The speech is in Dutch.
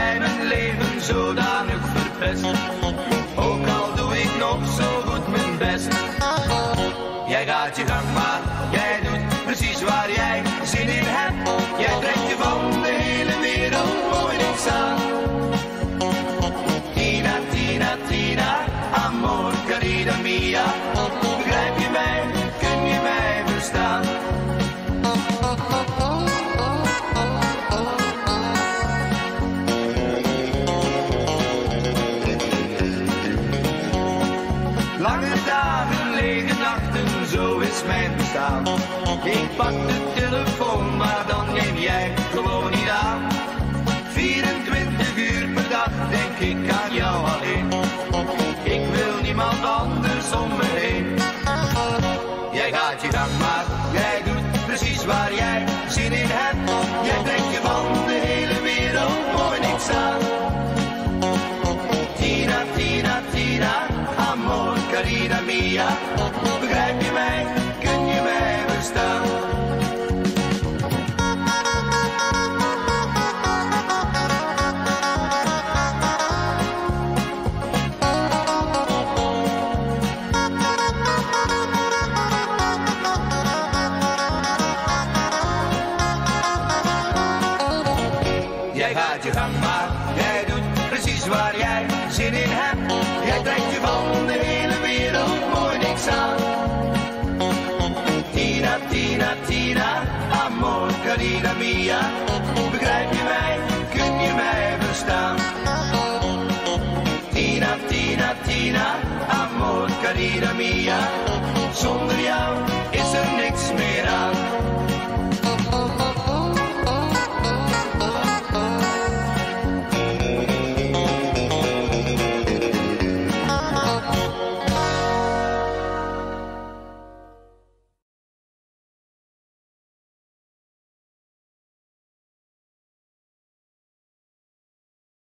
jij mijn leven zodanig verpest. Ook al doe ik nog zo goed mijn best. Jij gaat je gang maar, jij doet precies waar jij zin in hebt. Jij trekt je van de hele wereld mooi niks aan. Tina, Tina, Tina, amor, carina mia. Begrijp je mij, kun je mij verstaan? Lange dagen, lege nachten, zo is mijn bestaan. Ik pak de telefoon, maar dan neem jij gewoon niet aan. 24 uur per dag denk ik aan jou alleen. Ik wil niemand anders om me heen. Jij gaat je gang maar, jij doet precies waar jij zin in hebt. Jij trekt je van de hele wereld mooi niks aan. Tina, Tina, Tina, amor, carina mia. Begrijp je mij, kun je mij verstaan? Jij gaat je gang maar, jij doet precies waar jij zin in hebt. Jij trekt je van de hele wereld mooi niks aan. Tina, Tina, Tina, amor, carina mia. Begrijp je mij, kun je mij verstaan? Tina, Tina, Tina, amor, carina mia. Zonder jou is er niks.